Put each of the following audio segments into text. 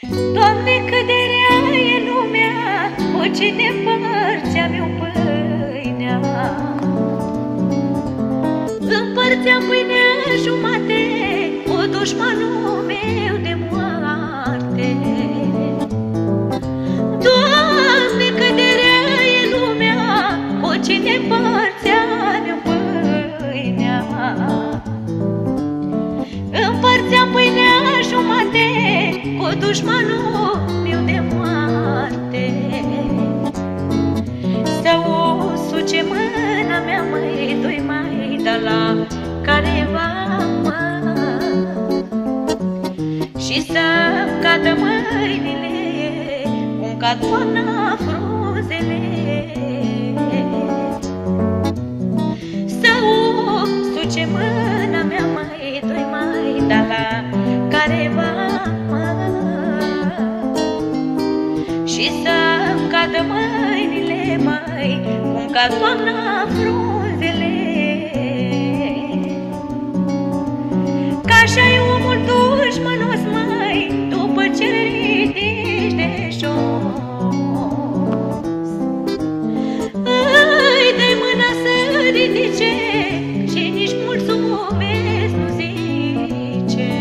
Doamne, cât de rea e lumea, cu cine împărțeam eu pâinea. Împărțeam pâinea jumate cu dușmanul meu de moarte. Doamne, cât de rea e lumea, cu cine împărțeam eu pâinea. Împărțeam pâinea jumate cu dușmanul meu de moarte. Să o suce mâna mea, măi, doi mai da la careva, mă, și să-mi cadă mâinile cum cad toamna frunzele. Să o suce mâna mea, măi, doi mai da la careva, și să-mi cadă mâinile, măi, cum cad toamna frunzele. Că așa-i omul dușmănos, măi, după ce ridici de jos. Îi dai mâna să ridice și nici mulțumesc nu zice.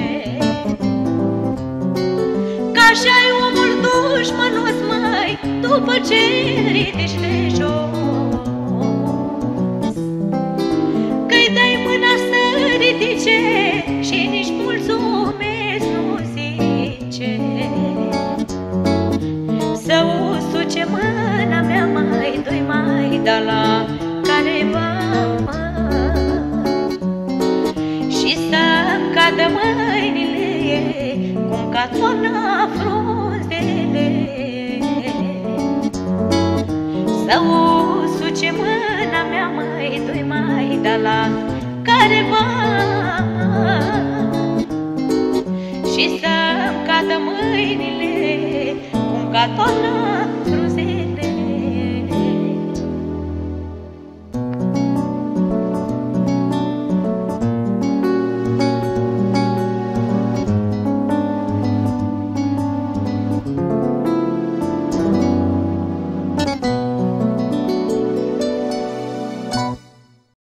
Că așa-i omul dușmănos, măi, după ce ridici de jos. Că-i dai mâna să ridice și nici mulțumesc nu zice. Să usuce mâna mea, măi, doi mai da la careva, mă, și să-mi cadă mâinile cum ca toamna frunzele. Să usuce mâna mea, măi, doi mai da la careva, și să-mi cadă mâinile cum ca toamna